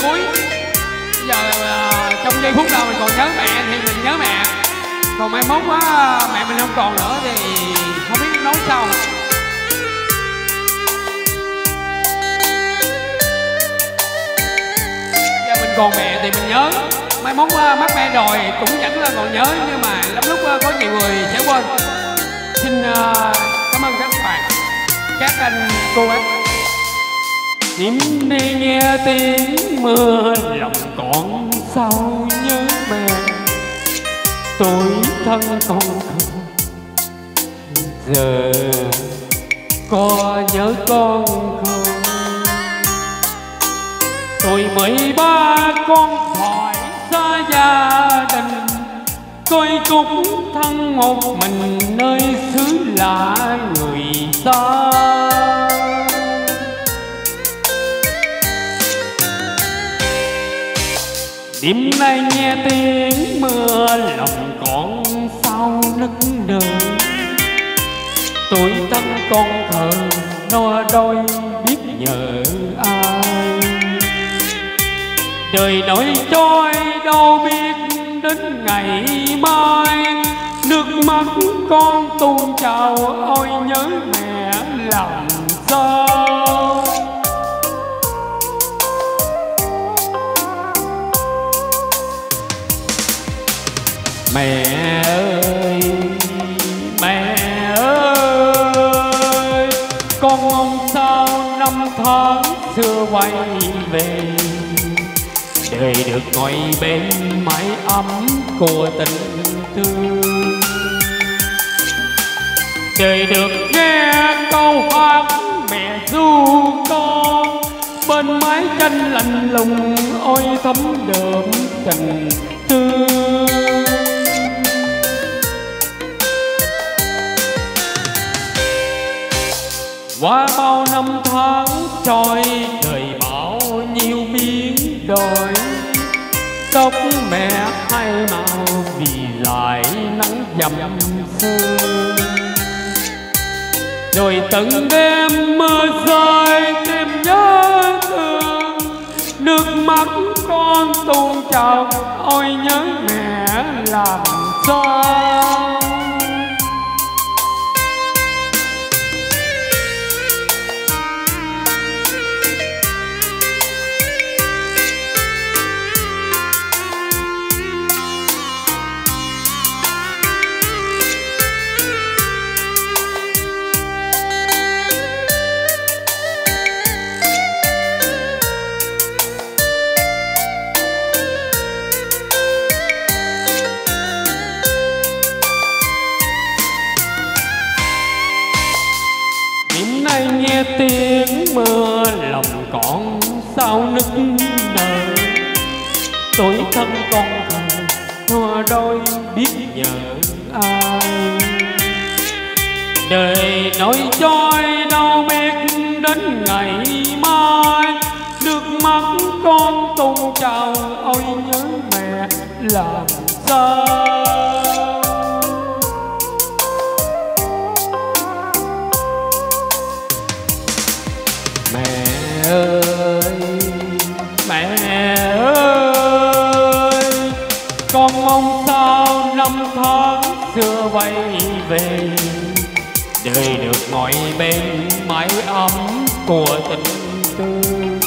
cuối. Bây giờ trong giây phút nào mình còn nhớ mẹ thì mình nhớ mẹ, còn mai mốt á mẹ mình không còn nữa thì không biết nói sao. Giờ mình còn mẹ thì mình nhớ, mai mốt mất mẹ rồi cũng vẫn là còn nhớ, nhưng mà lắm lúc có nhiều người sẽ quên. Xin cảm ơn các bạn, các anh cô ấy. Đêm nay nghe tiếng mưa lòng còn sao nhớ mẹ, tuổi thân con không giờ có nhớ con không. Tuổi 13 con thoại xa gia đình, coi cúc thân một mình nơi xứ lạ người xa. Đêm nay nghe tiếng mưa lòng con sao nức nở, tuổi thân con thờ no đôi biết nhờ ai. Đời nổi trôi đâu biết đến ngày mai, nước mắt con tuôn trào ôi nhớ mẹ làm sao. Mẹ ơi, mẹ ơi, con mong sao năm tháng xưa quay về, đời được ngồi bên mái ấm của tình thương, đời được nghe câu hát mẹ ru con bên mái tranh lạnh lùng ôi thấm đượm tình thương. Qua bao năm tháng trôi đời bao nhiêu biến đổi, tóc mẹ hai màu vì lại nắng dầm sương. Rồi từng đêm mưa rơi thêm nhớ thương, nước mắt con tuôn trào ôi nhớ mẹ làm sao. Nghe tiếng mưa lòng con sao nức nở, tuổi thân con thờ hoa đôi biết nhờ ai. Đời nổi trôi đâu biết đến ngày mai, nước mắt con tuôn trào ôi nhớ mẹ làm sao. Mẹ ơi, mẹ ơi, con mong sao năm tháng xưa quay về, đời được ngồi bên mái ấm của tình thương,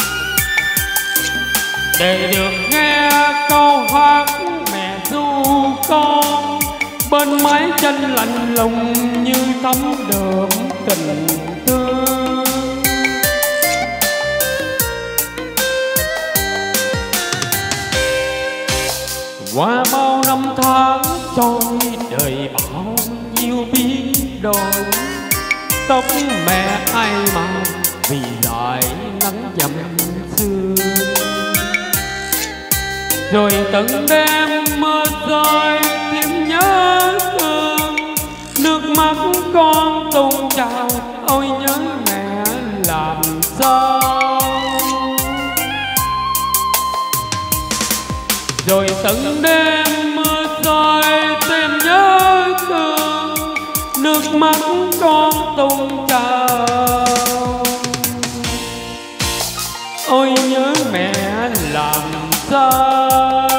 để được nghe câu hát mẹ ru con bên mái tranh lạnh lùng như thấm đượm tình thương. Qua bao năm tháng trôi đời bao nhiêu biến đổi, tóc mẹ ai màu vì lại nắng dầm sương. Rồi từng đêm mưa rơi thêm nhớ thương, nước mắt con tuôn trào ôi nhớ mẹ làm sao. Rồi từng đêm mưa rơi thêm nhớ thương, nước mắt con tuôn trào ôi nhớ mẹ làm sao.